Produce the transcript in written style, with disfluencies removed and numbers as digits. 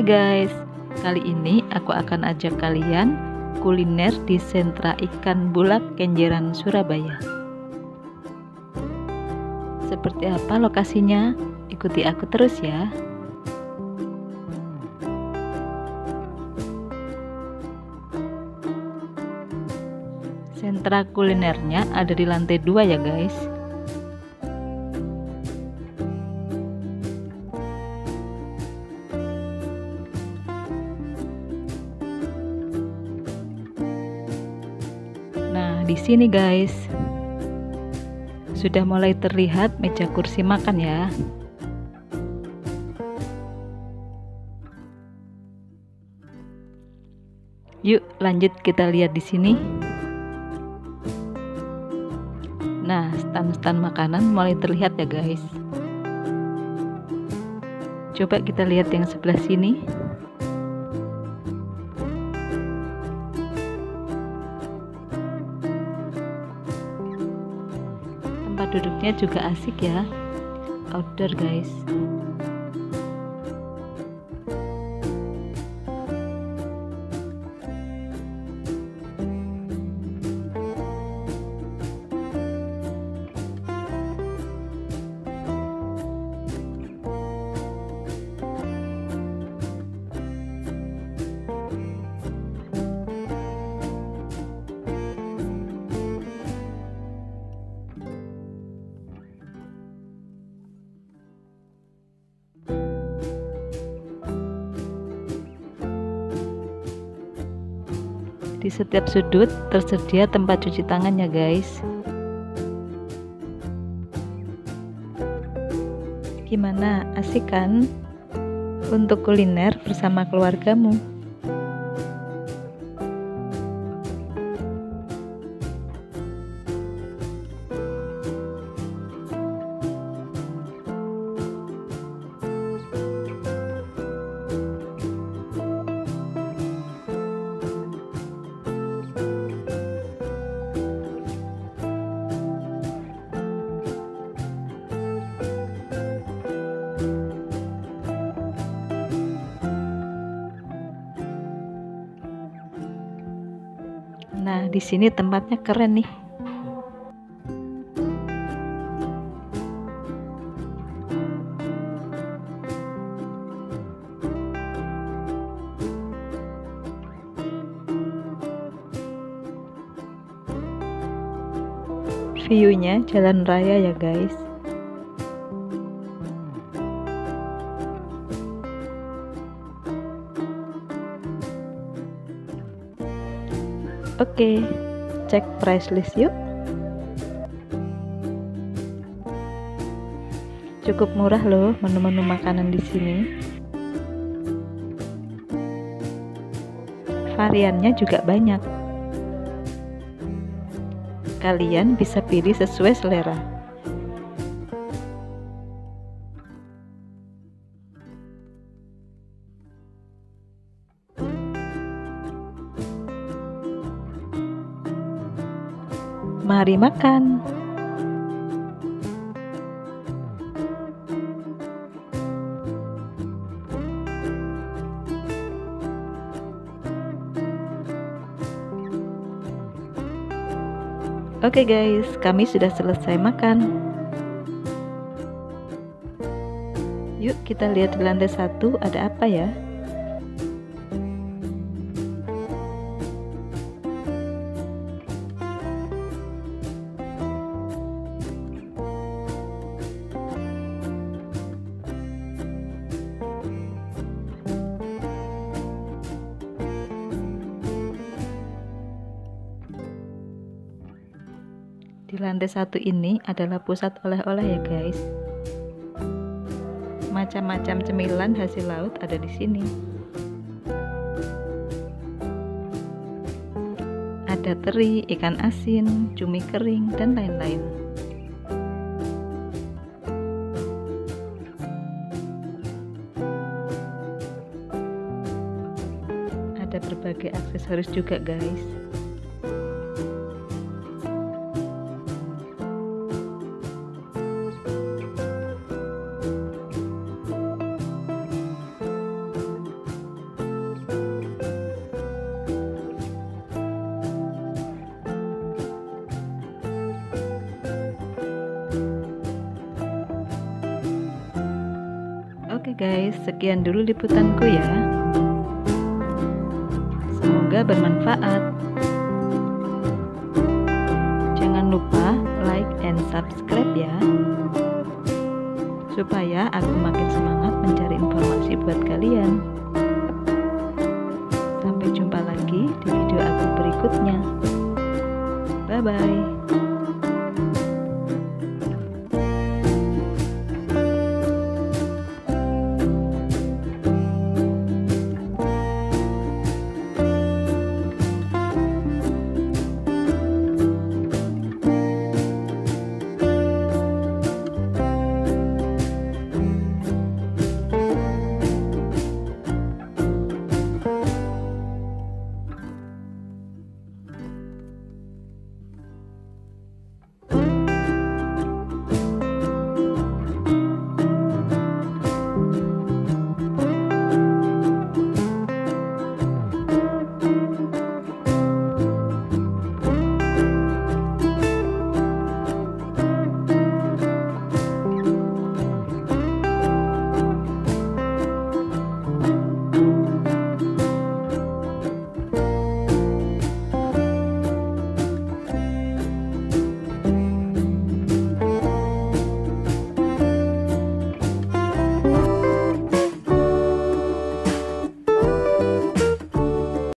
Hai guys, kali ini aku akan ajak kalian kuliner di sentra ikan Bulak Kenjeran, Surabaya. Seperti apa lokasinya? Ikuti aku terus ya. Sentra kulinernya ada di lantai 2 ya guys. Nah, di sini guys, sudah mulai terlihat meja kursi makan ya. Yuk, lanjut kita lihat di sini. Nah, stand-stand makanan mulai terlihat ya guys. Coba kita lihat yang sebelah sini. Tempat duduknya juga asik ya, outdoor guys. Di setiap sudut tersedia tempat cuci tangan ya guys. Gimana, asik kan untuk kuliner bersama keluargamu? Nah, di sini tempatnya keren nih. View-nya jalan raya ya guys. Oke, cek price list yuk. Cukup murah loh menu-menu makanan di sini. Variannya juga banyak. Kalian bisa pilih sesuai selera. Mari makan. Oke guys, kami sudah selesai makan. Yuk kita lihat di lantai 1 ada apa ya. Di lantai 1 ini adalah pusat oleh-oleh ya guys. Macam-macam cemilan hasil laut ada di sini. Ada teri, ikan asin, cumi kering, dan lain-lain. Ada berbagai aksesoris juga guys. guys, sekian dulu liputanku ya. Semoga bermanfaat. Jangan lupa like and subscribe ya, supaya aku makin semangat mencari informasi buat kalian. Sampai jumpa lagi di video aku berikutnya. Bye bye.